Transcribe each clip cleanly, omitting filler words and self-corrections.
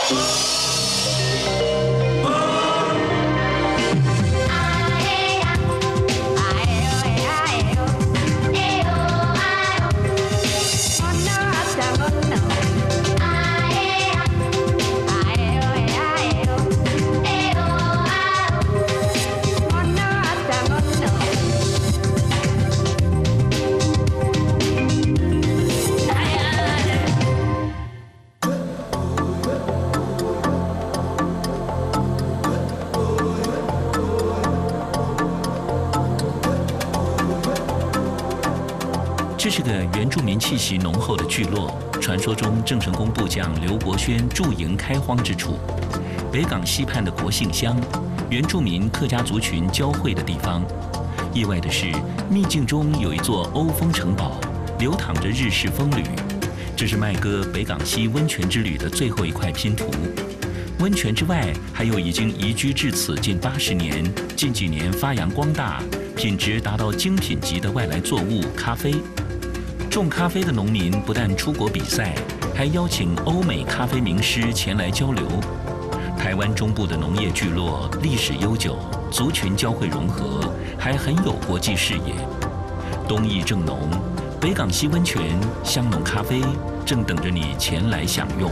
这是个原住民气息浓厚的聚落，传说中郑成功部将刘伯轩驻营开荒之处。北港西畔的国姓乡，原住民客家族群交汇的地方。意外的是，秘境中有一座欧风城堡，流淌着日式风吕。这是麦哥北港西温泉之旅的最后一块拼图。温泉之外，还有已经移居至此近80年，近几年发扬光大，品质达到精品级的外来作物咖啡。种咖啡的农民不但出国比赛，还邀请欧美咖啡名师前来交流。台湾中部的农业聚落历史悠久，族群交汇融合，还很有国际视野。冬意正浓，北港西温泉香浓咖啡正等着你前来享用。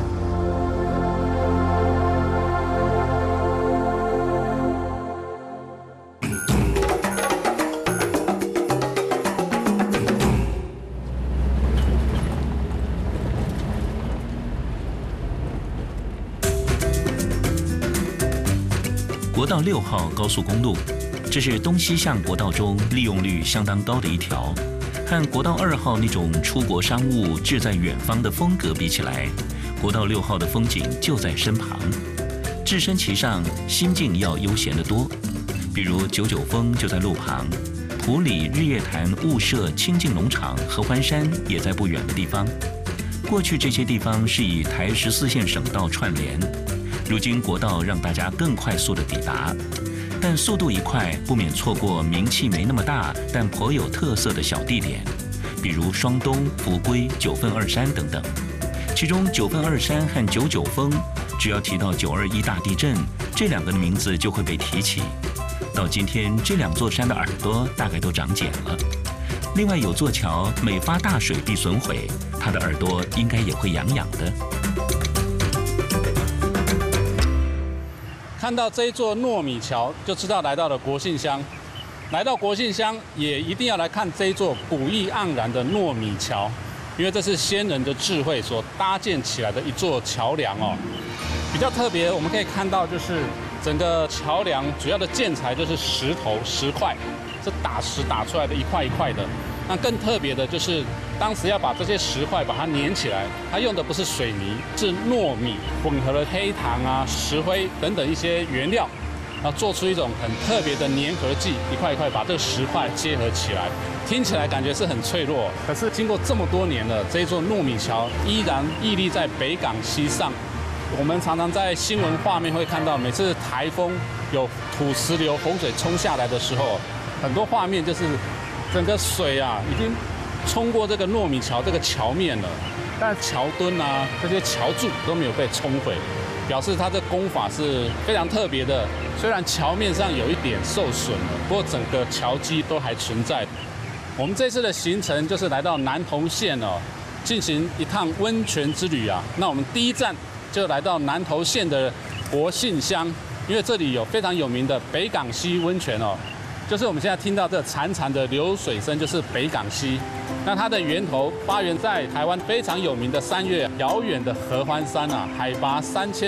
国道6号高速公路，这是东西向国道中利用率相当高的一条。和国道2号那种出国商务志在远方的风格比起来，国道6号的风景就在身旁。置身其上，心境要悠闲得多。比如99峰就在路旁，埔里日月潭雾社清境农场、合欢山也在不远的地方。过去这些地方是以台14线省道串联。如今国道让大家更快速地抵达，但速度一快，不免错过名气没那么大但颇有特色的小地点，比如双东、福归、九份二山等等。其中九份二山和99峰，只要提到921大地震，这2个的名字就会被提起。到今天，这2座山的耳朵大概都长茧了。另外有座桥每发大水必损毁，它的耳朵应该也会痒痒的。 看到这一座糯米桥，就知道来到了国姓乡。来到国姓乡，也一定要来看这一座古意盎然的糯米桥，因为这是先人的智慧所搭建起来的一座桥梁哦。比较特别，我们可以看到就是整个桥梁主要的建材就是石头、石块，是打石打出来的一块一块的。那更特别的就是，当时要把这些石块把它粘起来，它用的不是水泥，是糯米混合了黑糖啊、石灰等等一些原料，然后做出一种很特别的粘合剂，一块一块把这个石块结合起来。听起来感觉是很脆弱，可是经过这么多年了，这一座糯米桥依然屹立在北港西上。我们常常在新闻画面会看到，每次台风有土石流、洪水冲下来的时候，很多画面就是整个水啊已经冲过这个糯米桥这个桥面了，但桥墩啊这些桥柱都没有被冲毁，表示它的工法是非常特别的。虽然桥面上有一点受损了，不过整个桥基都还存在。我们这次的行程就是来到南投县哦，进行一趟温泉之旅啊。那我们第一站就来到南投县的国姓乡，因为这里有非常有名的北港溪温泉哦。就是我们现在听到这潺潺的流水声，就是北港溪。那它的源头发源在台湾非常有名的3月遥远的合欢山啊，海拔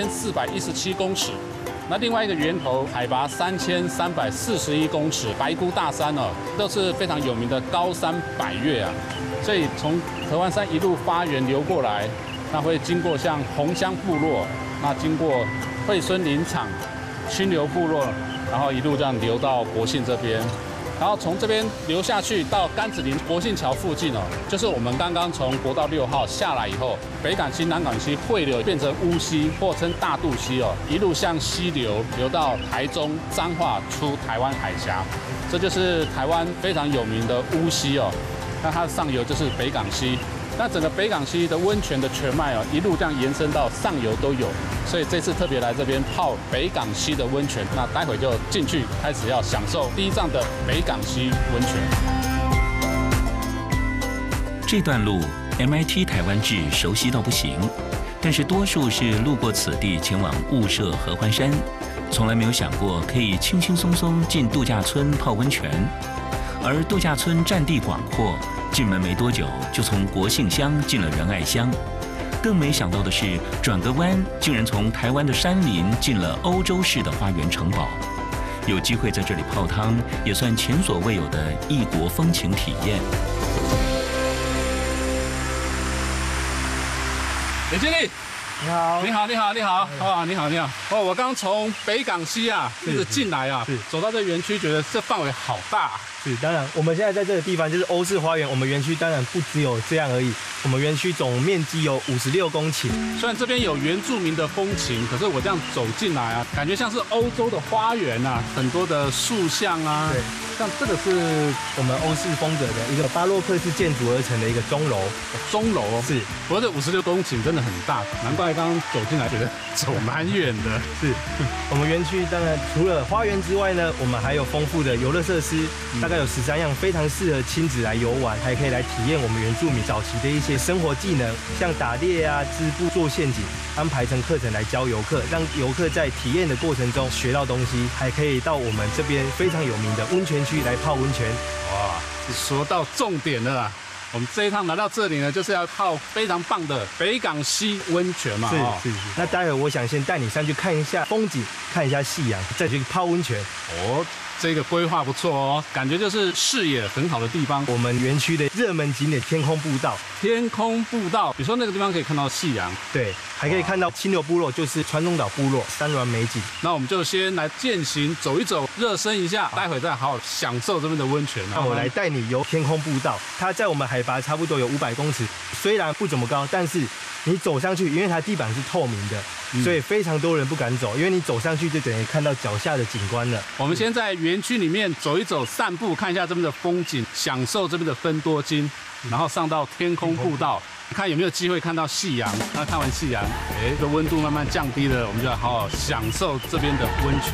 3417公尺。那另外一个源头海拔3341公尺，白姑大山哦，都是非常有名的高山百岳啊。所以从合欢山一路发源流过来，那会经过像红乡部落，那经过惠孙林场、清流部落。然后一路这样流到国姓这边，然后从这边流下去到甘子林国姓桥附近哦，就是我们刚刚从国道6号下来以后，北港溪、南港溪汇流变成乌溪，或称大肚溪哦，一路向西流到台中彰化出台湾海峡，这就是台湾非常有名的乌溪哦。那它的上游就是北港溪。 那整个北港溪的温泉的全脉一路这样延伸到上游都有，所以这次特别来这边泡北港溪的温泉。那待会就进去开始要享受第一站的北港溪温泉。 这段路 MIT 台湾志熟悉到不行，但是多数是路过此地前往雾社合欢山，从来没有想过可以轻轻松松进度假村泡温泉。而度假村占地广阔，进门没多久就从国姓乡进了仁爱乡。更没想到的是，转个弯竟然从台湾的山林进了欧洲式的花园城堡。有机会在这里泡汤，也算前所未有的异国风情体验。 李经理， 你好， 你好，你好，你好，啊，你好，你好。哦，我刚从北港溪一直进来走到这园区，觉得这范围好大。 是，当然，我们现在在这个地方就是欧式花园。我们园区当然不只有这样而已，我们园区总面积有56公顷。 虽然这边有原住民的风情，可是我这样走进来感觉像是欧洲的花园很多的树像对，像这个是我们欧式风格的一个巴洛克式建筑而成的一个钟楼。 钟楼是， 不过这56公顷真的很大，难怪刚刚走进来觉得走蛮远的。 是，我们园区当然除了花园之外呢，我们还有丰富的游乐设施，大概有13样，非常适合亲子来游玩，还可以来体验我们原住民早期的一些生活技能，像打猎织布、做陷阱，安排成课程来教游客，让游客在体验的过程中学到东西，还可以到我们这边非常有名的温泉区来泡温泉。 哇，说到重点了啦！我们这一趟来到这里呢，就是要泡非常棒的北港溪温泉嘛。 是。那待会我想先带你上去看一下风景，看一下夕阳，再去泡温泉。 哦，这个规划不错哦，感觉就是视野很好的地方。 我们园区的热门景点天空步道。 天空步道，比如说那个地方可以看到夕阳， 对，还可以看到清流部落，就是川中岛部落山峦美景。 那我们就先来健行走一走，热身一下，待会再好好享受这边的温泉。 那我来带你游天空步道，它在我们海拔差不多有500公尺，虽然不怎么高，但是你走上去，因为它地板是透明的，所以非常多人不敢走，因为你走上去就等于看到脚下的景观了。 我们先在园区里面走一走，散步看一下这边的风景，享受这边的芬多精，然后上到天空步道，看有没有机会看到夕阳。那看完夕阳，这个温度慢慢降低了，我们就要好好享受这边的温泉。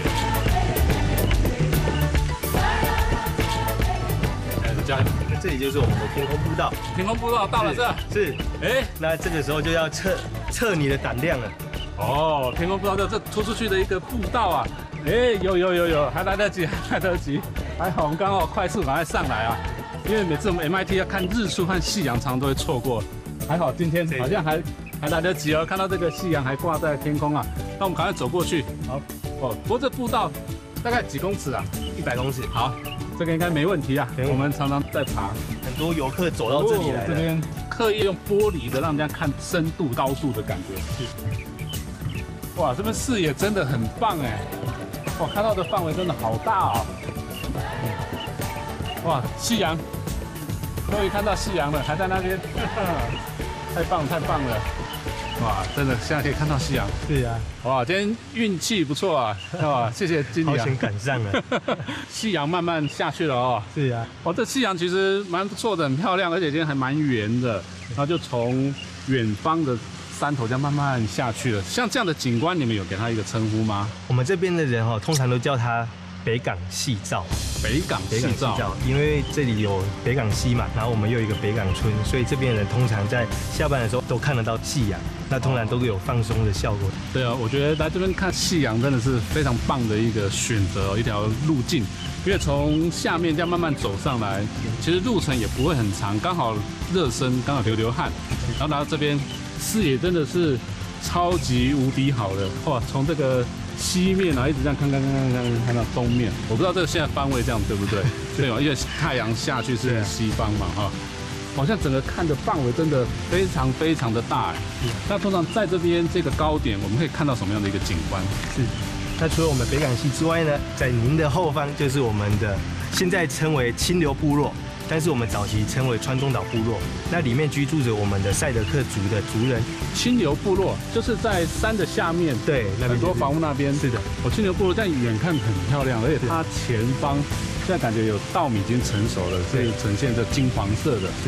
加油！ 这里就是我们的天空步道。 天空步道到了这， 是，那这个时候就要测你的胆量了。 哦，天空步道这突出去的一个步道有，还来得及，还好我们刚好快速赶快上来因为每次我们 MIT 要看日出和夕阳，常常都会错过。还好今天好像还来得及看到这个夕阳还挂在天空那我们赶快走过去。好，不过这步道大概几公尺 100公尺。 好，这个应该没问题我们常常在爬， 很多游客走到这里来了。 这边刻意用玻璃的让人家看深度、高度的感觉。哇，这边视野真的很棒哇，看到的范围真的好大哇，夕阳，终于看到夕阳了，还在那边，太棒了！哇，真的现在可以看到夕阳。 是啊， 哇，今天运气不错哇，谢谢经理好险赶上了。 夕阳慢慢下去了是啊， 这夕阳其实蛮不错的，很漂亮，而且今天还蛮圆的，然后就从远方的山头这样慢慢下去了。像这样的景观，你们有给它一个称呼吗？ 我们这边的人通常都叫它北港夕照。 北港夕照， 因为这里有北港溪嘛，然后我们又有一个北港村，所以这边人通常在下班的时候都看得到夕阳，那通常都有放松的效果。 对我觉得来这边看夕阳真的是非常棒的一个选择，一条路径。因为从下面这样慢慢走上来，其实路程也不会很长，刚好热身，刚好流汗，然后来到这边，视野真的是超级无敌好的哇！从这个西面一直这样看到东面，我不知道这个现在方位这样对不对？对因为太阳下去是西方嘛好像整个看的范围真的非常的大那通常在这边这个高点，我们可以看到什么样的一个景观？ 是。那除了我们北港溪之外呢，在您的后方就是我们的现在称为清流部落，但是我们早期称为川中岛部落。那里面居住着我们的赛德克族的族人。 清流部落就是在山的下面， 对， 很多房屋那边。 是的， 清流部落在远看很漂亮，而且它前方现在感觉有稻米已经成熟了，所以呈现着金黄色的。 是，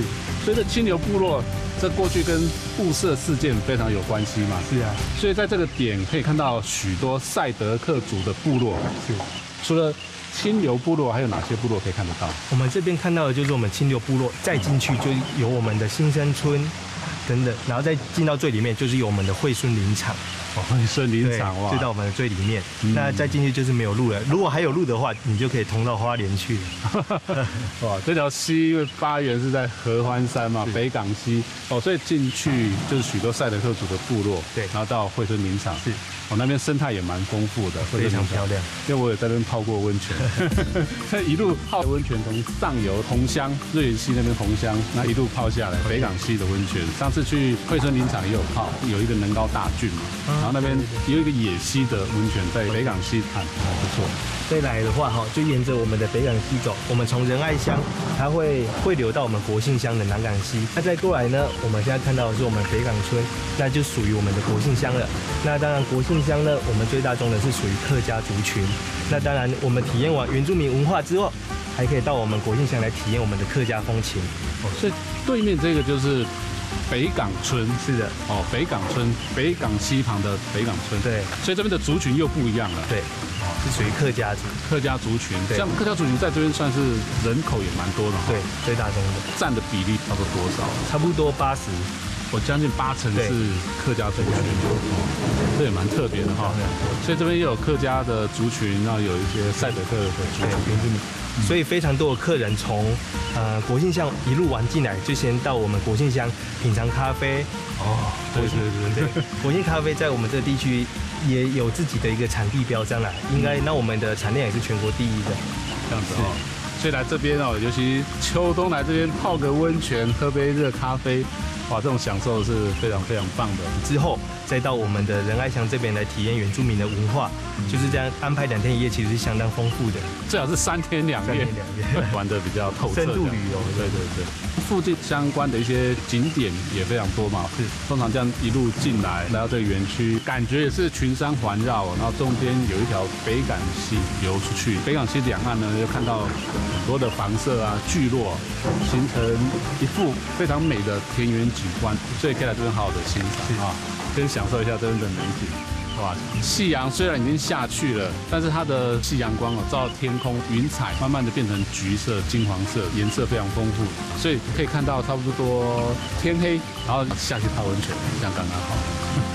所以这清流部落，这过去跟雾社事件非常有关系嘛。 是啊， 所以在这个点可以看到许多赛德克族的部落。 是。 除了清流部落，还有哪些部落可以看得到？ 我们这边看到的就是我们清流部落，再进去就有我们的新生村等等，然后再进到最里面就是有我们的惠顺林场。 惠顺林场哇， 就到我们的最里面。那再进去就是没有路了。如果还有路的话，你就可以通到花莲去了。 哇，这条溪因为发源是在合欢山嘛，北港溪所以进去就是许多赛德克族的部落。 对， 然后到惠顺林场。 是。 那边生态也蛮丰富的， 非常漂亮。 因为我也在那边泡过温泉，一路泡温泉，从上游红乡瑞园溪那边红乡，那一路泡下来北港溪的温泉。上次去惠顺林场也有泡，有一个能高大郡嘛，然后那边有一个野溪的温泉在北港溪畔，还不错。 再来的话就沿着我们的北港溪走，我们从仁爱乡，它会流到我们国姓乡的南港溪。那再过来呢，我们现在看到的是我们北港村，那就属于我们的国姓乡了。那当然国姓乡呢，我们最大宗的是属于客家族群。那当然，我们体验完原住民文化之后，还可以到我们国姓乡来体验我们的客家风情。 所以对面这个就是北港村。 是的。 北港村，北港溪旁的北港村。 对。 所以这边的族群又不一样了。 对。是属于客家族。 客家族群，像客家族群在这边算是人口也蛮多的。 对，最大宗的。 占的比例差不多多少？ 差不多80。 将近80%是客家族群，这也蛮特别的哈。所以这边也有客家的族群，然后有一些赛德克的族群，原住民。 所以非常多的客人从国姓乡一路玩进来，就先到我们国姓乡品尝咖啡。对。国姓咖啡在我们这个地区也有自己的一个产地标章啦，应该那我们的产量也是全国第一的。 这样子所以来这边尤其秋冬来这边泡个温泉，喝杯热咖啡。哇，这种享受是非常非常棒的。 之后再到我们的仁爱乡这边来体验原住民的文化，就是这样安排2天1夜，其实是相当丰富的。 最好是3天2夜，玩得比较透彻。 深度旅游。 对。附近相关的一些景点也非常多嘛。是。通常这样一路进来到这个园区，感觉也是群山环绕，然后中间有一条北港溪流出去。北港溪两岸呢，就看到很多的房舍啊、聚落，形成一幅非常美的田园景观，所以可以来这边好好的欣赏先享受一下这边的美景。哇，夕阳虽然已经下去了，但是它的夕阳光照到天空，云彩慢慢的变成橘色、金黄色，颜色非常丰富，所以可以看到差不多天黑，然后下去泡温泉，这样刚刚好。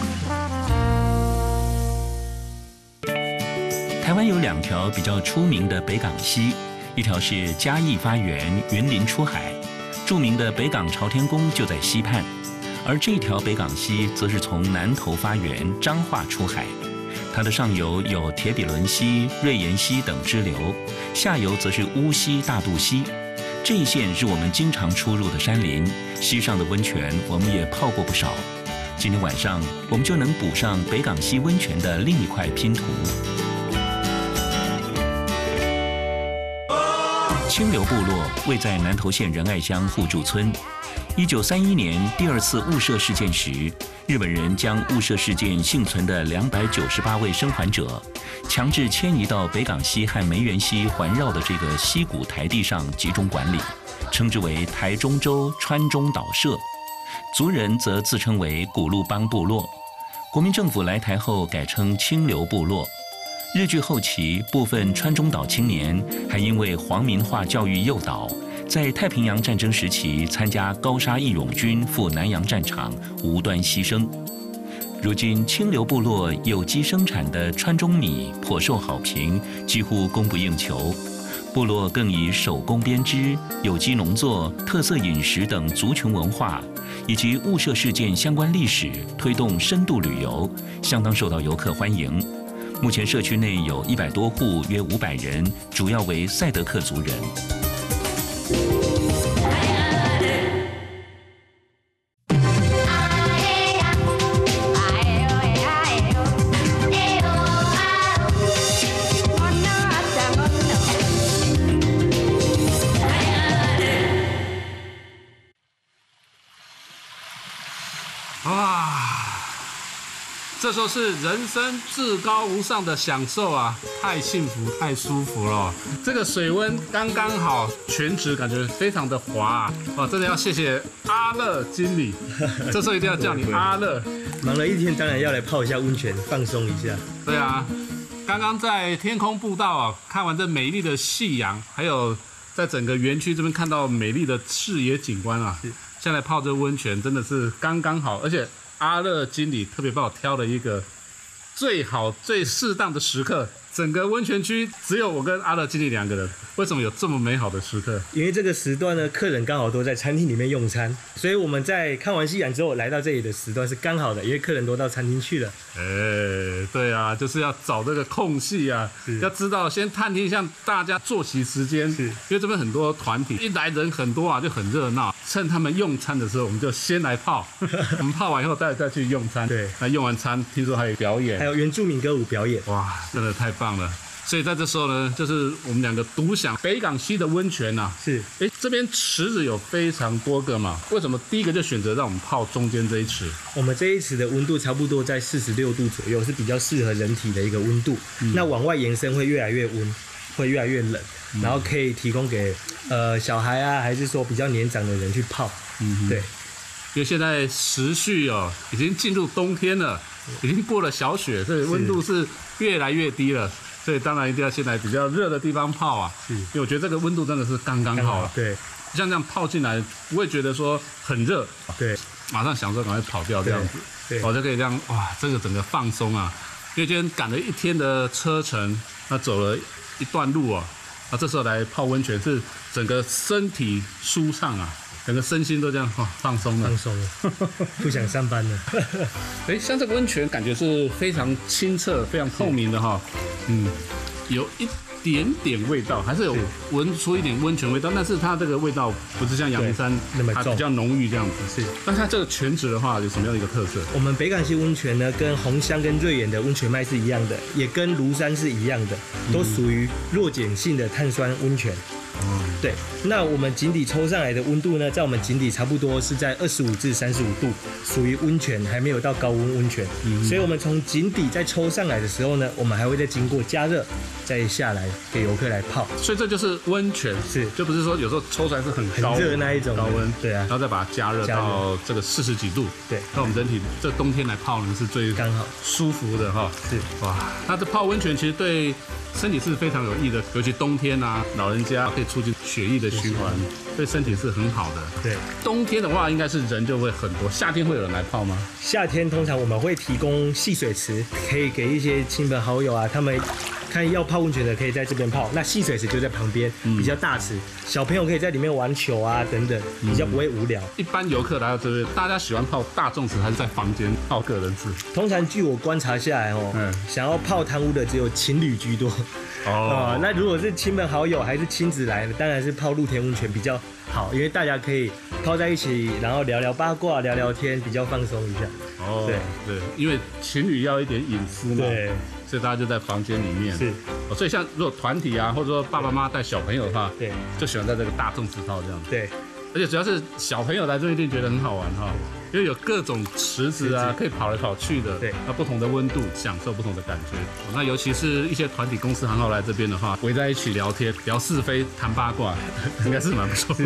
台湾有2条比较出名的北港溪，一条是嘉义发源，云林出海，著名的北港朝天宫就在溪畔。而这条北港溪则是从南投发源，彰化出海。它的上游有铁比伦溪、瑞岩溪等支流，下游则是乌溪、大肚溪。这一线是我们经常出入的山林，溪上的温泉我们也泡过不少。今天晚上我们就能补上北港溪温泉的另一块拼图。清流部落位在南投县仁爱乡互助村。1931年第2次雾社事件时，日本人将雾社事件幸存的298位生还者强制迁移到北港溪和梅园溪环绕的这个溪谷台地上集中管理，称之为台中州川中岛社。族人则自称为古路帮部落。国民政府来台后改称清流部落。日据后期，部分川中岛青年还因为皇民化教育诱导，在太平洋战争时期参加高沙义勇军赴南洋战场，无端牺牲。如今清流部落有机生产的川中米颇受好评，几乎供不应求。部落更以手工编织、有机农作、特色饮食等族群文化，以及雾社事件相关历史，推动深度旅游，相当受到游客欢迎。目前社区内有100多户，约500人，主要为赛德克族人。 这这时候是人生至高无上的享受啊，太幸福太舒服了。这个水温刚刚好，泉质感觉非常的滑啊，真的要谢谢阿乐经理，这时候一定要叫你阿乐。 忙了一天，当然要来泡一下温泉，放松一下。 对啊，刚刚在天空步道啊，看完这美丽的夕阳，还有在整个园区这边看到美丽的视野景观啊，现在泡这温泉真的是刚刚好，而且阿乐经理特别帮我挑了一个最好最适当的时刻，整个温泉区只有我跟阿乐经理2个人，为什么有这么美好的时刻？ 因为这个时段呢，客人刚好都在餐厅里面用餐，所以我们在看完夕阳之后来到这里的时段是刚好的，因为客人都到餐厅去了。 对啊，就是要找这个空隙啊，要知道先探听一下大家作息时间，因为这边很多团体一来人很多啊，就很热闹。趁他们用餐的时候，我们就先来泡，我们泡完以后再去用餐。对，那用完餐听说还有表演， 还有原住民歌舞表演， 哇，真的太棒了。所以在这时候呢，就是我们2个独享北港溪的温泉呐。是，这边池子有非常多个嘛，为什么第一个就选择让我们泡中间这一池？我们这一池的温度差不多在46度左右，是比较适合人体的一个温度。那往外延伸会越来越温，会越来越冷，然后可以提供给小孩啊，还是说比较年长的人去泡。对，因为现在时序已经进入冬天了，已经过了小雪，所以温度是越来越低了。所以当然一定要先来比较热的地方泡啊，因为我觉得这个温度真的是刚刚好。对，像这样泡进来不会觉得说很热，对，马上想说赶快跑掉这样子，对，我就可以这样哇，这个整个放松啊。因为今天赶了一天的车程，那走了一段路啊，这时候来泡温泉是整个身体舒畅啊。整个身心都这样放松了，不想上班了。像这个温泉感觉是非常清澈、非常透明的哈，有一点点味道，还是有闻出一点温泉味道，但是它这个味道不是像阳明山那么重，比较浓郁这样子。是，但它这个泉质的话有什么样的一个特色？我们北港溪温泉呢，跟红香跟瑞远的温泉脉是一样的，也跟庐山是一样的，都属于弱碱性的碳酸温泉。对，那我们井底抽上来的温度呢，在我们井底差不多是在25至35度，属于温泉，还没有到高温温泉。所以我们从井底再抽上来的时候呢，我们还会再经过加热，再下来给游客来泡。所以这就是温泉，是，就不是说有时候抽出来是很高热那一种高温，对啊，然后再把它加热到这个40几度。对，那我们人体这冬天来泡呢是最刚好舒服的哈。是，哇，那这泡温泉其实对身体是非常有益的，尤其冬天啊，老人家可以促进血液的循环，对身体是很好的。对，冬天的话应该是人就会很多，夏天会有人来泡吗？夏天通常我们会提供戏水池，可以给一些亲朋好友啊，他们看要泡温泉的可以在这边泡，那戏水池就在旁边，比较大池，小朋友可以在里面玩球啊等等，比较不会无聊。一般游客来到这边，大家喜欢泡大众池还是在房间泡个人池？通常据我观察下来想要泡汤屋的只有情侣居多。那如果是亲朋好友还是亲子来的，当然是泡露天温泉比较好，因为大家可以泡在一起，然后聊聊八卦、聊聊天，比较放松一下。对，因为情侣要一点隐私嘛，对，所以大家就在房间里面。是，所以像如果团体啊，或者说爸爸妈妈带小朋友的话，对，就喜欢在这个大众池泡这样。对，而且主要是小朋友来这一定觉得很好玩哈。因为有各种池子啊，可以跑来跑去的，对，那不同的温度，享受不同的感觉。那尤其是一些团体公司行号来这边的话，围在一起聊天、聊是非、谈八卦，应该是蛮不错的。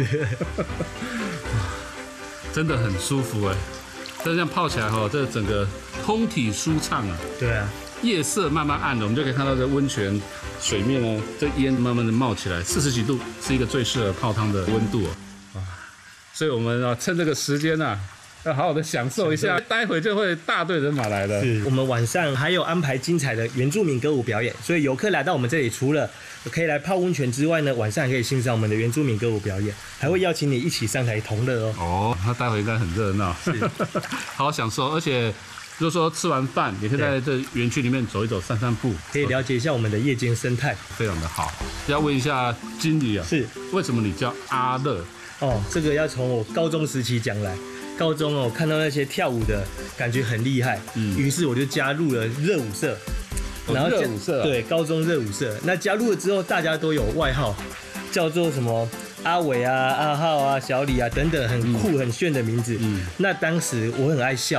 真的很舒服哎，这样泡起来哈，这整个通体舒畅啊。对啊，夜色慢慢暗了，我们就可以看到这温泉水面呢，这烟慢慢的冒起来，40几度是一个最适合泡汤的温度哦。所以我们趁这个时间啊，要好好的享受一下，待会就会大队人马来了。我们晚上还有安排精彩的原住民歌舞表演，所以游客来到我们这里，除了可以来泡温泉之外呢，晚上还可以欣赏我们的原住民歌舞表演，还会邀请你一起上台同乐哦。那待会应该很热闹，好好享受。而且如果说吃完饭，也可以在这园区里面走一走、散散步，可以了解一下我们的夜间生态，非常的好。要问一下经理啊，是为什么你叫阿乐？这个要从我高中时期讲来。高中看到那些跳舞的感觉很厉害，于是我就加入了热舞社。然后热舞社对，高中热舞社。那加入了之后，大家都有外号，叫做什么阿伟啊、阿浩啊、小李啊等等，很酷很炫的名字。那当时我很爱笑，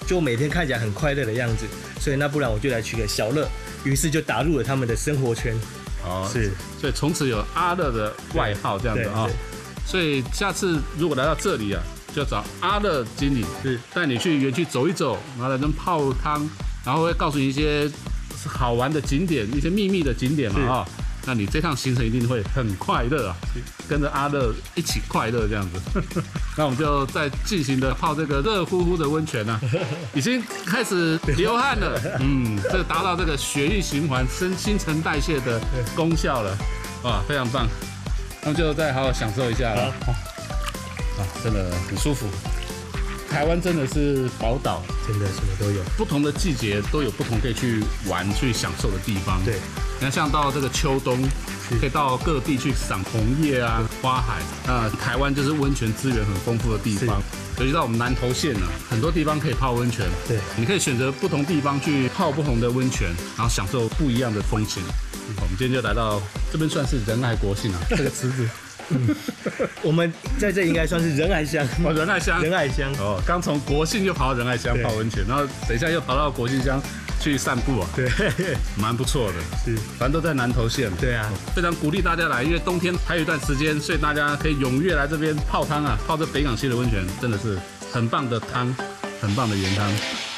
就每天看起来很快乐的样子，所以那不然我就来取个小乐，于是就打入了他们的生活圈。 哦，是，所以从此有阿乐的外号这样子啊。所以下次如果来到这里啊，就要找阿乐经理，是带你去园区走一走，然后来这泡汤，然后会告诉你一些好玩的景点，一些秘密的景点嘛啊。那你这趟行程一定会很快乐啊，跟着阿乐一起快乐这样子。那我们就在进行的泡这个热乎乎的温泉啊，已经开始流汗了，这达到这个血液循环、新陈代谢的功效了，哇，非常棒。那么就再好好享受一下了，真的很舒服。台湾真的是宝岛， 真的什么都有， 不同的季节都有不同可以去玩、去享受的地方。 对， 你看像到这个秋冬，可以到各地去赏红叶啊、花海。那台湾就是温泉资源很丰富的地方，尤其到我们南投县啊，很多地方可以泡温泉。 对， 你可以选择不同地方去泡不同的温泉，然后享受不一样的风情。我们今天就来到这边，算是仁爱国姓啊，这个池子。 我们在这应该算是仁爱乡哦，仁爱乡， 仁爱乡哦，刚从国姓又跑到仁爱乡泡温泉，然后等一下又跑到国姓乡去散步啊， 对， 蛮不错的， 是， 反正都在南投县， 对啊， 非常鼓励大家来，因为冬天还有一段时间，所以大家可以踊跃来这边泡汤啊，泡这北港溪的温泉，真的是很棒的汤，很棒的原汤。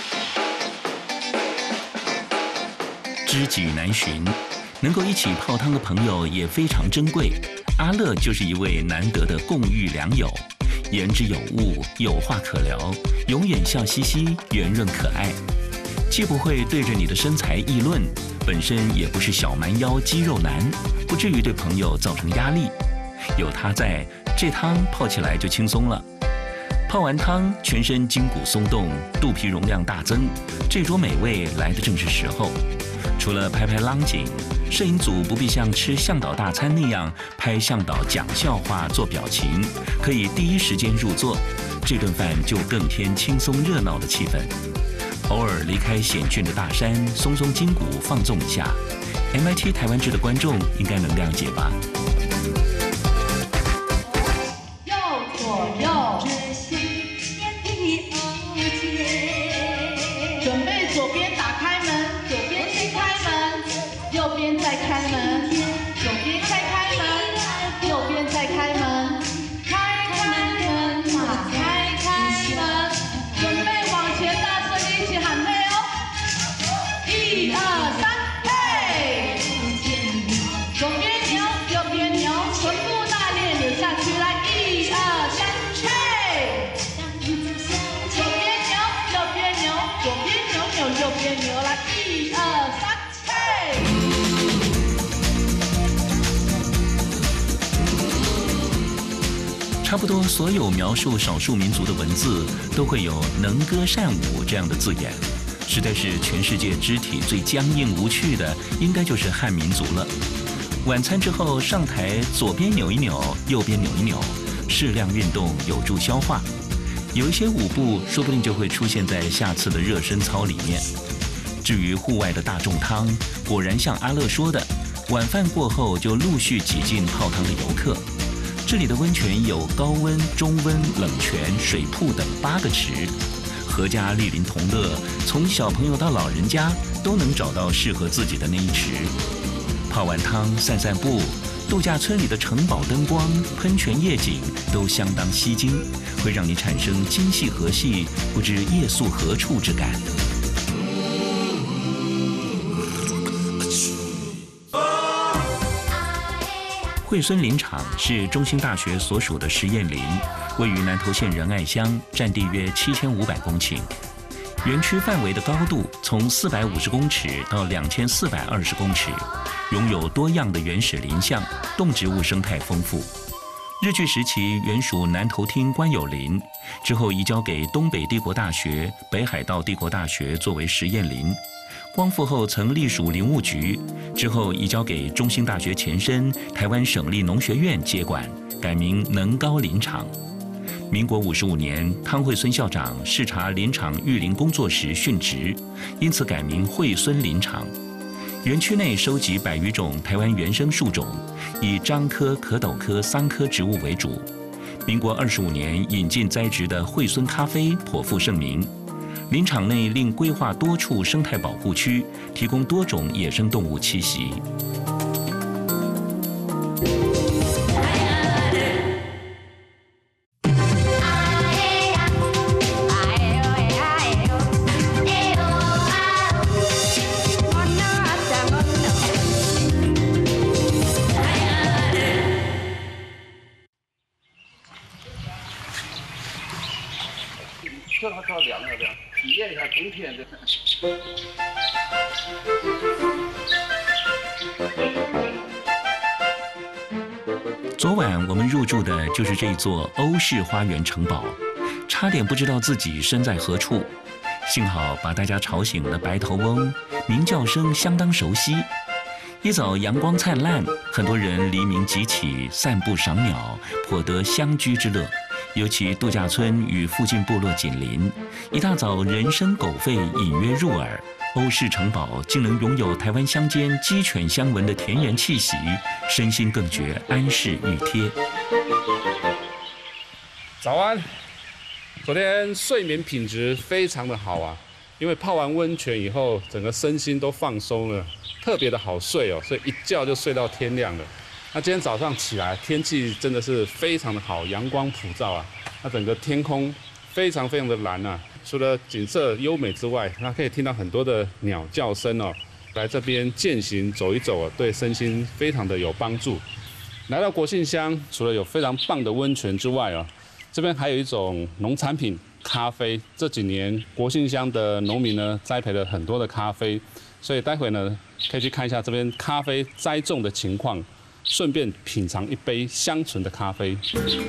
知己难寻，能够一起泡汤的朋友也非常珍贵。阿乐就是一位难得的共遇良友，言之有物，有话可聊，永远笑嘻嘻，圆润可爱。既不会对着你的身材议论，本身也不是小蛮腰肌肉男，不至于对朋友造成压力。有他在，这汤泡起来就轻松了。泡完汤，全身筋骨松动，肚皮容量大增，这桌美味来的正是时候。除了拍拍浪景，摄影组不必像吃向导大餐那样拍向导讲笑话做表情，可以第一时间入座，这顿饭就更添轻松热闹的气氛。偶尔离开险峻的大山，松松筋骨放纵一下 ，MIT 台湾志的观众应该能谅解吧。 右左右，准备左边打开门，左边先开门，右边再开门，左边再开门，右边再开门，开门，马开门，准备往前，大声一起喊嘿哦！1、2、3，嘿！左边牛，右边牛，臀部大练，扭下去，来1、2、3，嘿！左边牛，右边牛，左边扭扭，右边扭，来1、2、3，嘿！ 差不多所有描述少数民族的文字都会有能歌善舞这样的字眼，实在是全世界肢体最僵硬无趣的，应该就是汉民族了。晚餐之后上台，左边扭一扭，右边扭一扭，适量运动有助消化。有一些舞步说不定就会出现在下次的热身操里面。至于户外的大众汤，果然像阿乐说的，晚饭过后就陆续挤进泡汤的游客。这里的温泉有高温、中温、冷泉、水瀑等8个池，阖家莅临同乐，从小朋友到老人家都能找到适合自己的那一池。泡完汤散散步，度假村里的城堡灯光、喷泉夜景都相当吸睛，会让你产生今夕何夕，不知夜宿何处之感。惠荪林场是中兴大学所属的实验林，位于南投县仁爱乡，占地约7500公顷。园区范围的高度从450公尺到2420公尺，拥有多样的原始林相，动植物生态丰富。日据时期原属南投厅官有林，之后移交给东北帝国大学、北海道帝国大学作为实验林。光复后曾隶属林务局，之后移交给中兴大学前身台湾省立农学院接管，改名能高林场。民国55年，汤惠孙校长视察林场育林工作时殉职，因此改名惠荪林场。园区内收集100余种台湾原生树种，以樟科、壳斗科3科植物为主。民国25年引进栽植的惠荪咖啡颇负盛名。 林场内另规划多处生态保护区，提供多种野生动物栖息。 跳凉了的，体验一下冬天的。 昨晚我们入住的就是这座欧式花园城堡，差点不知道自己身在何处。幸好把大家吵醒的白头翁，鸣叫声相当熟悉。一早阳光灿烂，很多人黎明即起，散步赏鸟，颇得乡居之乐。尤其度假村与附近部落紧邻，一大早人声狗吠隐约入耳。欧式城堡竟能拥有台湾乡间鸡犬相闻的田园气息，身心更觉安适愈贴。 早安，昨天睡眠品质非常的好啊，因为泡完温泉以后，整个身心都放松了，特别的好睡哦，所以一觉就睡到天亮了。那今天早上起来，天气真的是非常的好，阳光普照啊，那整个天空非常非常的蓝啊。除了景色优美之外，那可以听到很多的鸟叫声哦。来这边健行走一走啊，对身心非常的有帮助。来到国姓乡，除了有非常棒的温泉之外啊，这边还有一种农产品咖啡。这几年国姓乡的农民呢，栽培了很多的咖啡，所以待会呢可以去看一下这边咖啡栽种的情况。顺便品尝一杯香醇的咖啡。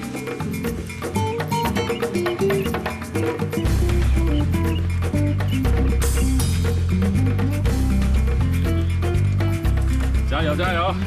加油加油！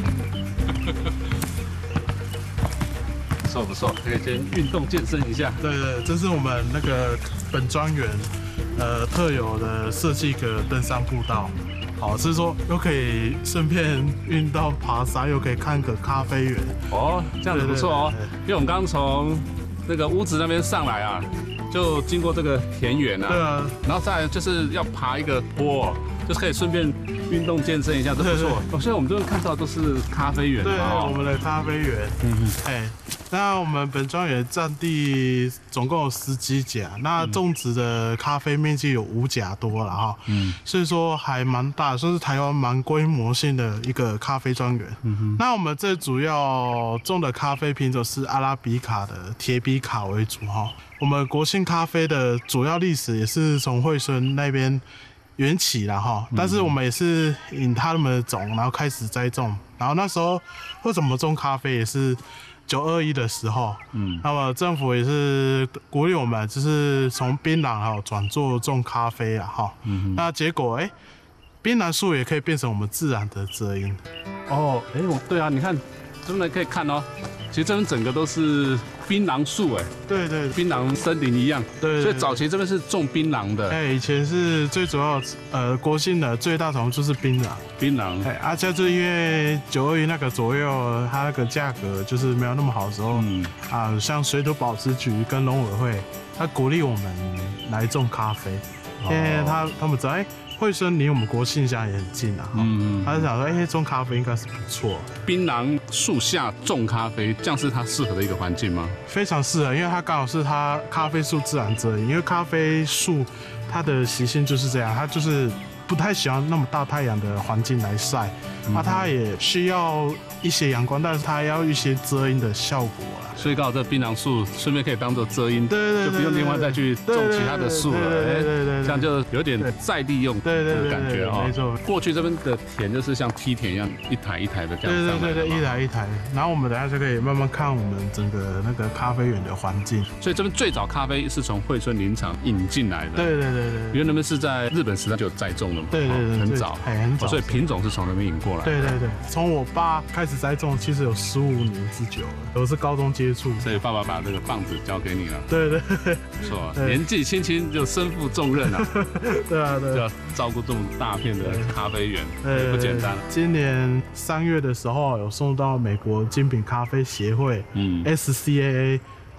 不错不错，可以先运动健身一下。 对对，这是我们那个本庄园特有的设计个登山步道。好，是说又可以顺便运动爬山，又可以看个咖啡园。 哦，这样子不错哦。因为我们刚刚从那个屋子那边上来啊，就经过这个田园啊。 对啊。然后再来就是要爬一个坡，就是可以顺便运动健身一下，都不错。哦，所以我们这边看到都是咖啡园。 对，我们的咖啡园。那我们本庄园占地总共有10几甲，那种植的咖啡面积有5甲多了哈，所以说还蛮大，算是台湾蛮规模性的一个咖啡庄园。那我们这主要种的咖啡品种是阿拉比卡的铁比卡为主哈。我们国姓咖啡的主要历史也是从惠荪那边缘起了哈，但是我们也是引他们的种，然后开始栽种，然后那时候为什么种咖啡也是921的时候，那么政府也是鼓励我们，就是从槟榔哈转做种咖啡啊哈，那结果槟榔树也可以变成我们自然的遮阴。 哦，对啊，你看这边可以看哦，其实这边整个都是槟榔树对对， 槟榔森林一样，对，所以早期这边是种槟榔的。 以前是最主要国姓的最大种就是槟榔，就是因为921那个左右，它那个价格就是没有那么好的时候，像水土保持局跟农委会，他鼓励我们来种咖啡，因为他们知道惠荪离我们国姓乡也很近啊，他就想说，种咖啡应该是不错。 槟榔树下种咖啡，这样是它适合的一个环境吗？ 非常适合，因为它刚好是它咖啡树自然遮阴，因为咖啡树它的习性就是这样，它就是不太喜欢那么大太阳的环境来晒，它也需要一些阳光，但是它要一些遮阴的效果啦。 所以刚好这槟榔树顺便可以当做遮阴，对，就不用另外再去种其他的树了，对，这样就有点再利用的感觉哦。没错，过去这边的田就是像梯田一样，一台一台的这样上来， 对，一台一台。然后我们等下就可以慢慢看我们整个那个咖啡园的环境。 所以这边最早咖啡是从惠荪林场引进来的， 对，因为那边是在日本时代就有栽种的嘛，对，很早， 很早， 所以品种是从那边引过来。 对，从我爸开始栽种，其实有15年之久了。我是高中接触， 所以爸爸把这个棒子交给你了。 对， 不错，年纪轻轻就身负重任啊。 对啊， 就要照顾这么大片的咖啡园，不简单。 今年3月的时候有送到美国精品咖啡协会，SCAA。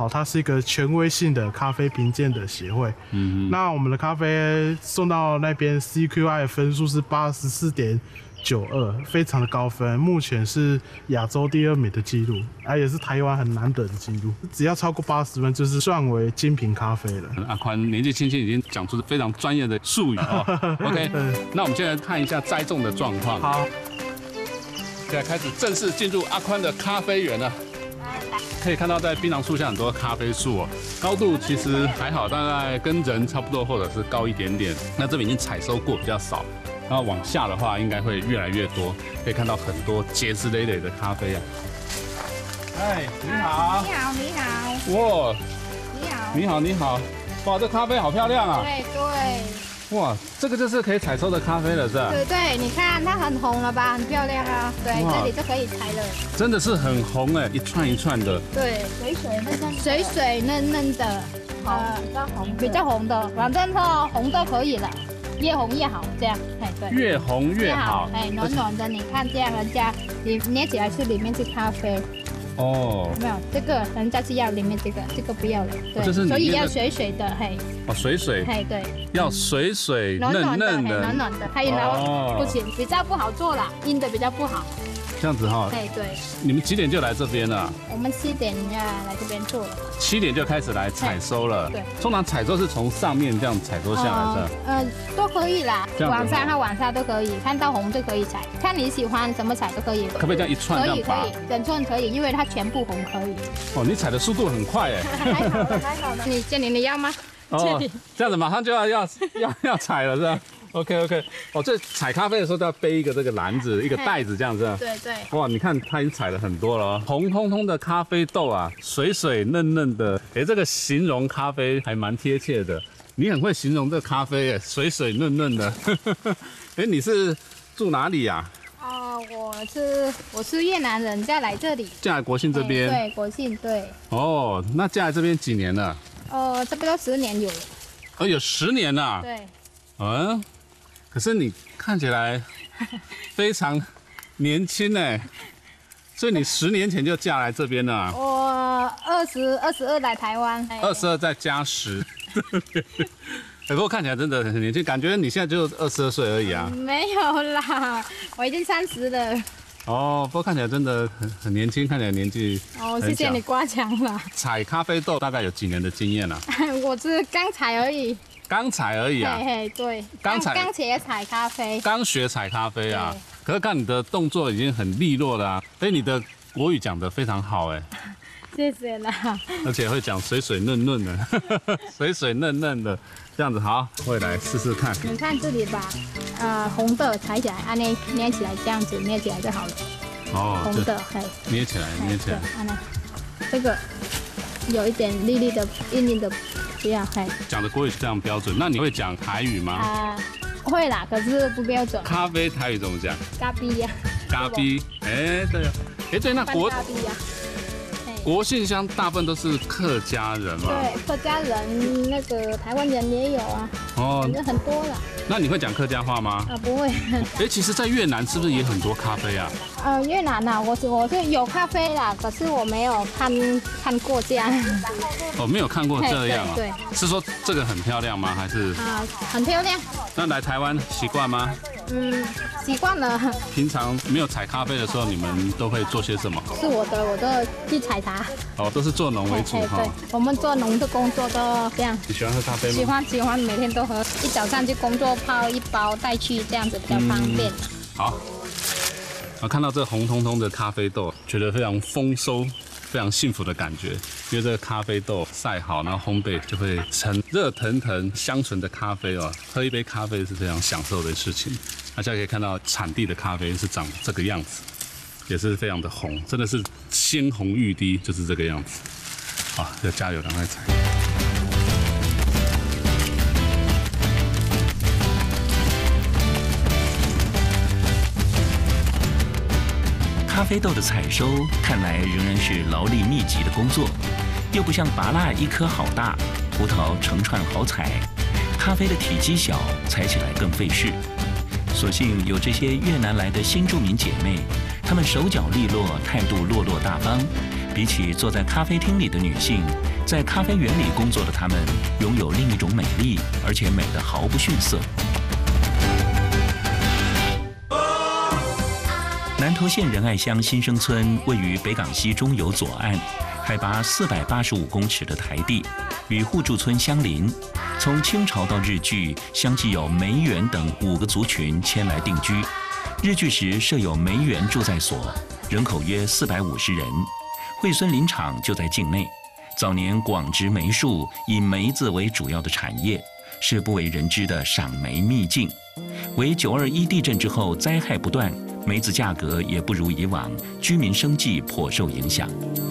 好，它是一个权威性的咖啡评鉴的协会。那我们的咖啡送到那边 CQI 分数是84.92，非常的高分，目前是亚洲第2名的记录，也是台湾很难得的记录。只要超过80分，就是算为精品咖啡了。 阿宽年纪轻轻已经讲出非常专业的术语哦。OK， 那我们现在看一下栽种的状况。 好， 现在开始正式进入阿宽的咖啡园了。可以看到，在槟榔树下很多咖啡树哦，高度其实还好，大概跟人差不多，或者是高一点点。那这边已经采收过，比较少。然后往下的话，应该会越来越多，可以看到很多结实累累的咖啡啊。哎，你好。 你好，你好。 哇， 你好。 你好，你好。哇，这咖啡好漂亮啊。 对对。 哇，这个就是可以采收的咖啡了，是吧？ 对对，你看它很红了吧，很漂亮啊。对，这里就可以采了。 真的是很红哎，一串一串的。 对，水水嫩嫩的，比较红的，反正它红都可以了，越红越好，这样，哎对。 越红越好， 哎，暖暖的，你看这样，人家你捏起来是里面是咖啡。哦，没有这个，人家是要里面这个不要了，对， 就是所以要水水的，嘿， 哦，水水， 嘿，对， 要水水嫩嫩的， 暖暖的，太硬了不行，比较不好做啦，硬的比较不好。 这样子哈， 哎对。 你们几点就来这边了？ 我们7点要来这边做了。 7点就开始来采收了。 对， 通常采收是从上面这样采收下来的。 都可以啦，晚上都可以，看到红就可以采，看你喜欢怎么采都可以。 可不可以这样一串这样拔？ 可以，整串可以，因为它全部红可以。 哦，你采的速度很快哎。 还好了。你要吗？ 哦，这样子马上就要采了是吧？OK， 哦，这采咖啡的时候都要背一个这个篮子，一个袋子这样子。 对对。 哇，你看它已经采了很多了，红彤彤的咖啡豆啊，水水嫩嫩的。哎，这个形容咖啡还蛮贴切的。你很会形容这个咖啡，哎，水水嫩嫩的。哎，你是住哪里呀？ 我是越南人，嫁来这里。 嫁来国信这边。 对，国信对。 哦，那嫁来这边几年了？ 差不多10年有了。 哦，有10年了。 对。 嗯。可是你看起来非常年轻哎，所以你10年前就嫁来这边了。 我22来台湾 ，22再加10，不过看起来真的很年轻，感觉你现在就22岁而已啊。 没有啦，我已经30了。 哦，不过看起来真的很年轻，看起来年纪哦，谢谢你夸奖了。 采咖啡豆大概有几年的经验了？ 我是刚采而已。 刚采而已啊， 嘿，对，刚学采咖啡， 刚学采咖啡啊。可是看你的动作已经很利落了啊，所以你的国语讲得非常好哎， 谢谢啦。 而且会讲水水嫩嫩的，水水嫩嫩的这样子好，我也来试试看。 你看这里吧，红的采起来，按捏起来这样子捏起来就好了。哦，红的，嘿， 捏起来， 按捏，这个有一点粒粒的、硬硬的。不要，嘿。 讲的国语是这样标准，那你会讲台语吗？ 会啦，可是不标准。 咖啡台语怎么讲？ 咖啡呀。 咖啡，哎，对啊，哎对，那国信乡大部分都是客家人嘛。 对，客家人那个台湾人也有啊。哦，反正很多啦。 那你会讲客家话吗？ 不会。 哎，其实，在越南是不是也很多咖啡啊？ 越南呐，我是有咖啡啦，可是我没有看过这样。 哦，没有看过这样啊？ 对。 是说这个很漂亮吗？还是？ 很漂亮。 那来台湾习惯吗？ 习惯了。 平常没有采咖啡的时候，你们都会做些什么？ 是我都去采茶。 哦，都是做农为主哈。 对，我们做农的工作都这样。 你喜欢喝咖啡吗？ 喜欢，每天都喝。一早上去工作泡1包带去，这样子比较方便。 好，我看到这红彤彤的咖啡豆，觉得非常丰收。非常幸福的感觉，因为这个咖啡豆晒好，然后烘焙就会成热腾腾、香醇的咖啡哦。喝一杯咖啡是非常享受的事情。大家可以看到产地的咖啡是长这个样子，也是非常的红，真的是鲜红欲滴，就是这个样子。好，要加油，赶快采。 咖啡豆的采收看来仍然是劳力密集的工作，又不像芭乐一颗好大，葡萄成串好采，咖啡的体积小，采起来更费事。 所幸有这些越南来的新住民姐妹，她们手脚利落，态度落落大方。比起坐在咖啡厅里的女性，在咖啡园里工作的她们拥有另一种美丽，而且美得毫不逊色。南投县仁爱乡新生村位于北港溪中游左岸，海拔485公尺的台地，与互助村相邻。从清朝到日据，相继有梅园等5个族群迁来定居。日据时设有梅园住在所，人口约450人。惠孙林场就在境内，早年广植梅树，以梅子为主要的产业，是不为人知的赏梅秘境。为921地震之后灾害不断，梅子价格也不如以往，居民生计颇受影响。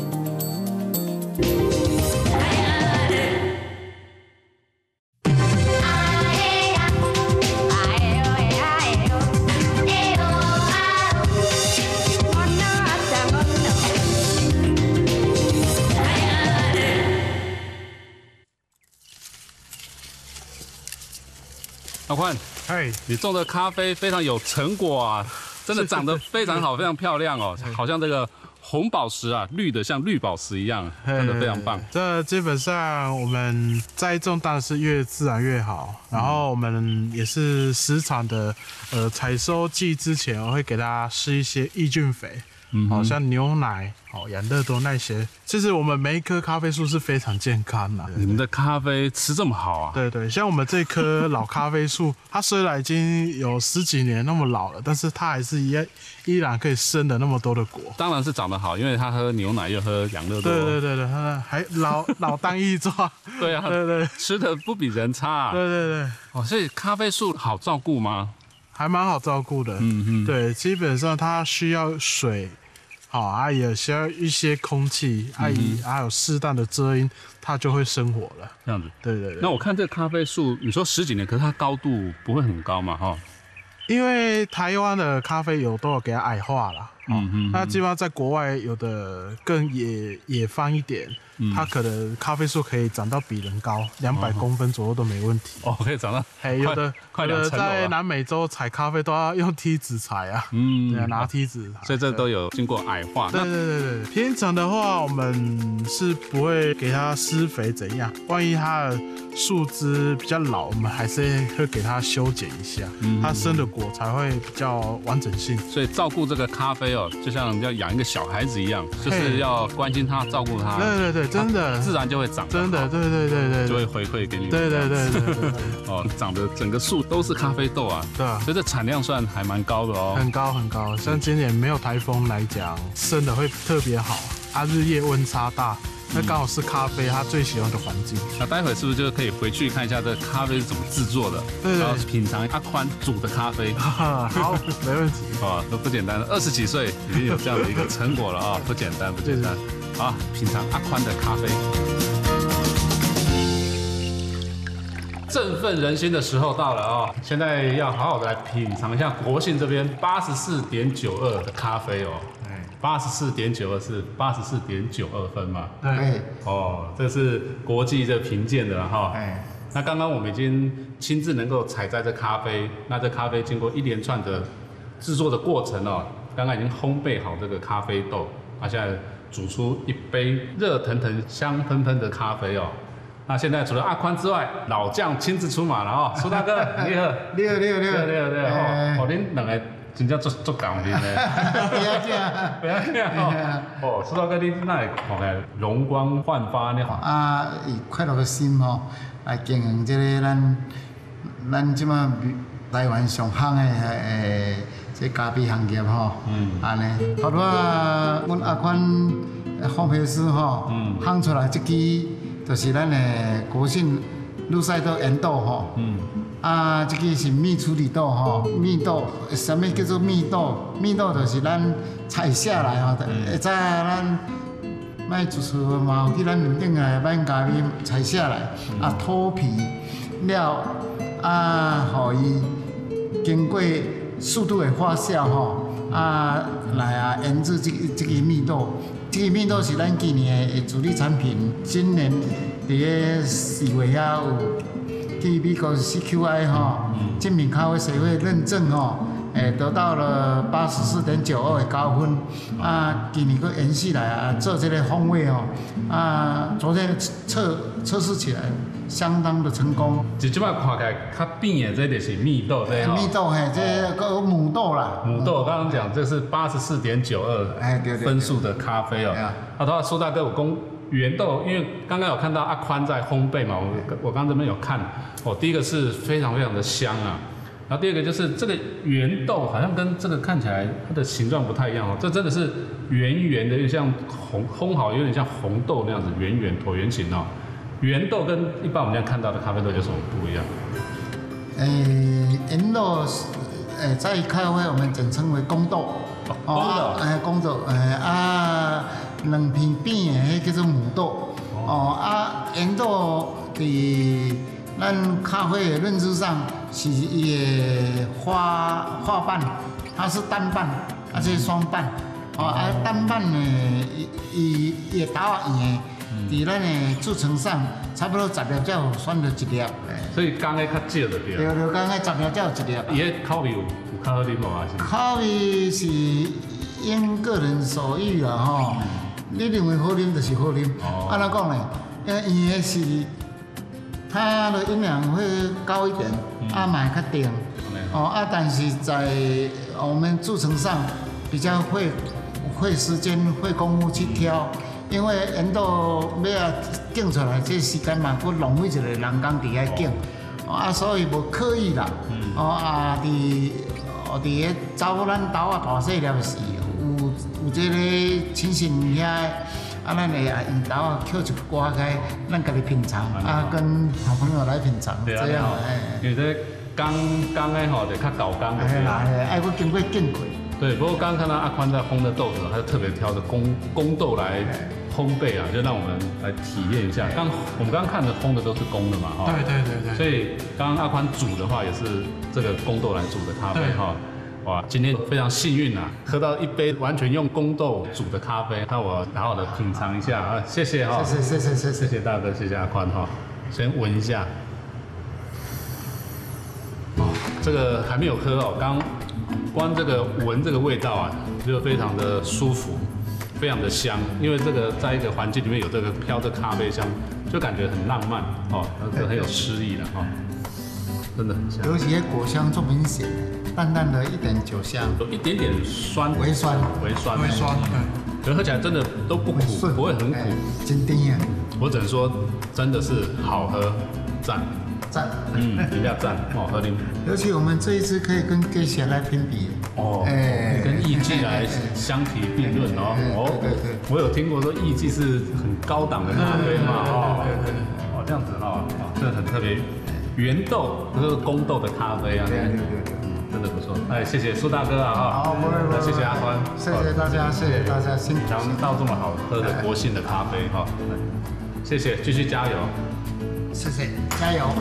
阿宽， 嗨， 你种的咖啡非常有成果啊，真的长得非常好，非常漂亮哦，好像这个红宝石啊，绿的像绿宝石一样，真的非常棒。 这基本上我们栽种当然是越自然越好，然后我们也是时常的，采收季之前我会给它施一些抑菌肥。好像牛奶、养乐多那些，其实我们每一棵咖啡树是非常健康的。 你们的咖啡吃这么好啊？ 对对，像我们这棵老咖啡树，它虽然已经有10几年那么老了，但是它还是依然可以生的那么多的果。 当然是长得好，因为它喝牛奶又喝养乐多。 对对对对，它还老当益壮。 对啊，对对，吃的不比人差啊。 对对对。 哦，所以咖啡树好照顾吗？ 还蛮好照顾的。对，基本上它需要水。也需要一些空气，还有适当的遮阴，它就会生活了。 这样子， 对对对。 那我看这个咖啡树，你说10几年，可是它高度不会很高嘛？哈， 因为台湾的咖啡都有给它矮化了。那基本上在国外有的更野放一点，它可能咖啡树可以长到比人高200公分左右都没问题。 哦，可以长到有的快2层楼在南美洲采咖啡都要用梯子采啊，对啊，拿梯子， 所以这都有经过矮化。 对对对对，平常的话我们是不会给它施肥怎样，万一它的树枝比较老，我们还是会给它修剪一下，它生的果才会比较完整性。 所以照顾这个咖啡哦，就像要养一个小孩子一样，就是要关心它，照顾它。 对对对，真的， 自然就会长。 真的，对对对对， 就会回馈给你。 对对对对对。 哦，长的整个树都是咖啡豆啊。 对啊。 所以这产量算还蛮高的哦。 很高很高，像今年没有台风来讲，生的会特别好。日夜温差大。那刚好是咖啡它最喜欢的环境。 那待会是不是就可以回去看一下这咖啡是怎么制作的？ 对， 然后品尝阿宽煮的咖啡。 好，没问题。 哦，都不简单了，20几岁已经有这样的一个成果了啊，不简单，不简单。好，品尝阿宽的咖啡。振奋人心的时候到了啊！现在要好好的来品尝一下国信这边84.92的咖啡哦。84.92是84.92分嘛？ 对。 哦，这是国际这评鉴的哈。那刚刚我们已经亲自能够采摘这咖啡，那这咖啡经过一连串的制作的过程哦，刚刚已经烘焙好这个咖啡豆，现在煮出一杯热腾腾、香喷喷的咖啡哦。那现在除了阿宽之外，老将亲自出马了哦，苏大哥，你好。 你好。 恁两个。真正足感人的， 不要紧， 不要紧哦。苏大哥，你哪会看起来容光焕发呢？ 以快乐的心来经营这个咱即马台湾上行的这咖啡行业安尼。头拄阮阿宽烘焙师烘出来这支就是咱的国信绿赛豆圆豆这个是蜜处理豆蜜豆，什么叫做蜜豆？蜜豆就是咱采下来会知咱卖煮出嘛，去咱面顶来买咖啡采下来，脱皮了互伊经过速度的发酵来研制这个蜜豆。这个蜜豆是咱今年的主力产品，今年伫个4月遐有去美国 CQI 精品咖啡协会认证得到了84.92的高分。今年佫延续来做这个风味昨天测试起来相当的成功。 就即摆看起来较扁的，这就是蜜豆对蜜豆这个母豆啦。 母豆刚刚讲这是84.92分数的咖啡哦。他说苏大哥有讲原豆，因为刚刚有看到阿宽在烘焙嘛，我刚这边有看第一个是非常非常的香啊。然后第二个就是这个圆豆好像跟这个看起来它的形状不太一样这真的是圆圆的，有点像烘好，有点像红豆那样子，圆圆椭圆形圆豆跟一般我们现在看到的咖啡豆有什么不一样？ 圆豆在咖啡我们简称为公豆。公豆，两片扁的迄叫做母豆。圆豆伫咱咖啡的认知上是伊的花瓣，它是单瓣，这是双瓣。单瓣呢，伊的豆仔圆的，伫咱的制成上差不多10粒才有选到1粒。 所以刚个较少就对。 对，刚个10粒才有1粒。 伊个口味有较好啉无还是？ 口味是因个人所欲啦你认为好啉就是好啉。安怎讲呢？因为是它的营养会高一点，买较甜。但是在我们制成上比较会时间会功夫去挑，因为圆豆要拣出来，这时间嘛，佫浪费一个人工伫遐拣，所以无刻意啦。伫个走咱豆大细粒时，有这个亲戚遐，咱会用豆捡一刮开，咱家己品尝，跟好朋友来品尝，这样因为这刚的就较搞刚的。 爱佫经过浸过。 对，不过刚刚看到阿宽在烘的豆子，他就特别挑的公豆来烘焙就让我们来体验一下。我们刚刚看的烘的都是公的嘛， 对。 所以刚刚阿宽煮的话，也是这个公豆来煮的咖啡哇，今天非常幸运喝到一杯完全用公豆煮的咖啡，那我好好的品尝一下谢谢谢谢大哥，谢谢阿宽先闻一下。这个还没有喝刚光这个闻这个味道就非常的舒服，非常的香，因为这个在一个环境里面有这个飘着咖啡香，就感觉很浪漫很有诗意了真的很香。 尤其果香最明显，淡淡的一点酒香， 有一点点酸， 微酸， 对，喝起来真的都不苦，不会很苦， 真甜我只能说真的是好喝，赞。一定要赞喝啉。 尤其我们这一次可以跟给血来评比跟艺妓来相提并论对。 我有听过说艺妓是很高档的咖啡嘛这样子这很特别。原豆这是公豆的咖啡对，真的不错。谢谢苏大哥好， 谢谢阿宽， 谢谢大家，辛苦尝到这么好喝的国信的咖啡谢谢，继续加油。 谢谢，加油！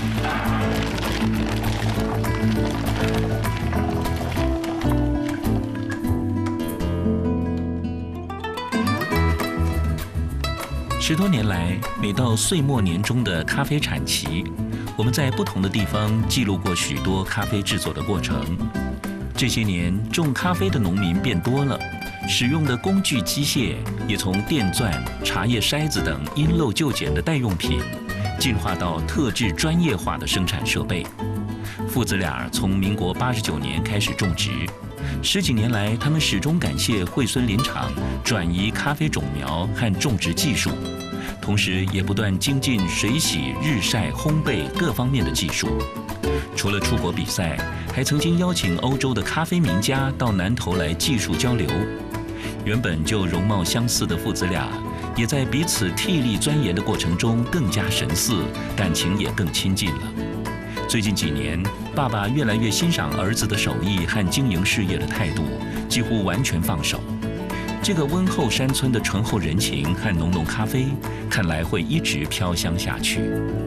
10多年来，每到岁末年终的咖啡产期，我们在不同的地方记录过许多咖啡制作的过程。这些年，种咖啡的农民变多了，使用的工具机械也从电钻、茶叶筛子等因漏就简的代用品，进化到特制专业化的生产设备。父子俩从民国89年开始种植，10几年来，他们始终感谢惠孙林场转移咖啡种苗和种植技术，同时也不断精进水洗、日晒、烘焙各方面的技术。除了出国比赛，还曾经邀请欧洲的咖啡名家到南投来技术交流。原本就容貌相似的父子俩，也在彼此替力钻研的过程中更加神似，感情也更亲近了。最近几年，爸爸越来越欣赏儿子的手艺和经营事业的态度，几乎完全放手。这个温厚山村的醇厚人情和浓浓咖啡，看来会一直飘香下去。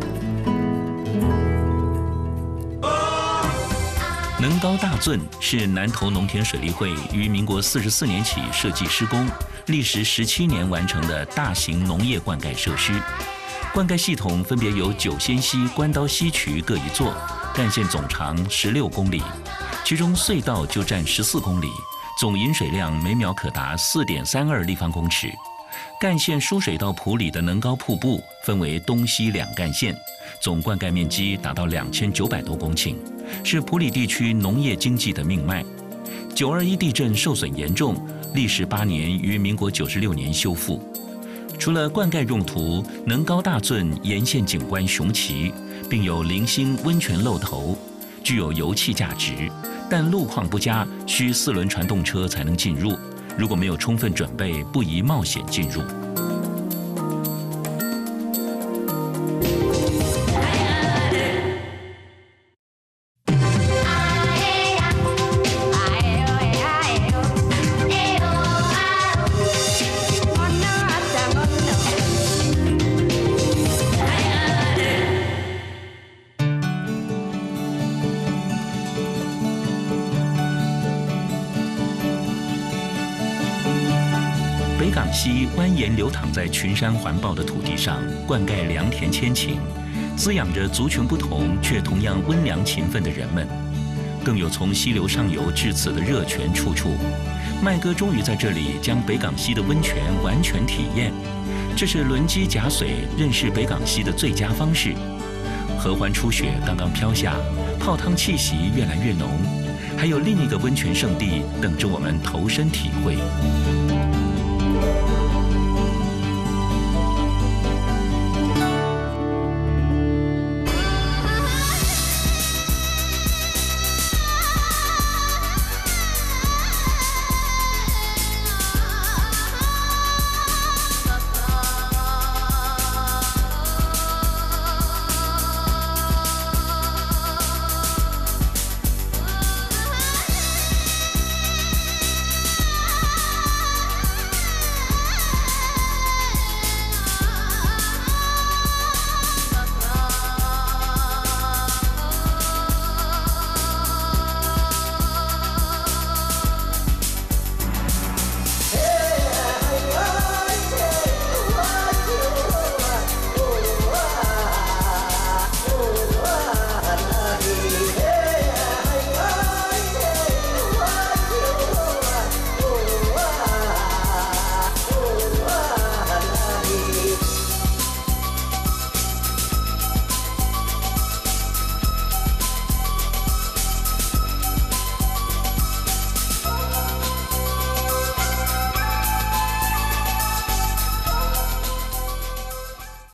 能高大圳是南投农田水利会于民国44年起设计施工，历时17年完成的大型农业灌溉设施。 灌溉系统分别由九仙溪、关刀溪渠各一座，干线总长16公里，其中隧道就占14公里，总饮水量每秒可达4.32立方公尺。干线输水到埔里的能高瀑布分为东西两干线，总灌溉面积达到2900多公顷，是埔里地区农业经济的命脉。921地震受损严重，历时8年，于民国96年修复。除了灌溉用途，能高大圳沿线景观雄奇，并有零星温泉漏头，具有油气价值，但路况不佳，需4轮传动车才能进入。如果没有充分准备，不宜冒险进入。北港溪蜿蜒流淌在群山环抱的土地上，灌溉良田千顷，滋养着族群不同却同样温良勤奋的人们。更有从溪流上游至此的热泉处处。麦哥终于在这里将北港溪的温泉完全体验，这是轮机夹水认识北港溪的最佳方式。合欢初雪刚刚飘下，泡汤气息越来越浓，还有另一个温泉圣地等着我们投身体会。